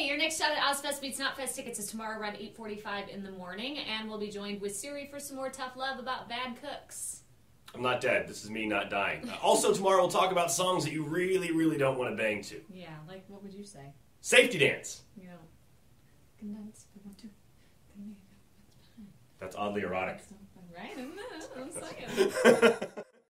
Hey, your next shot at Ozzfest Meets Knotfest tickets is tomorrow around 8:45 in the morning, and we'll be joined with Siri for some more tough love about bad cooks. I'm not dead. This is me not dying. Also, tomorrow we'll talk about songs that you really, really don't want to bang to. Yeah, like what would you say? Safety dance. You know, That's oddly erotic. right? Isn't it? I'm saying.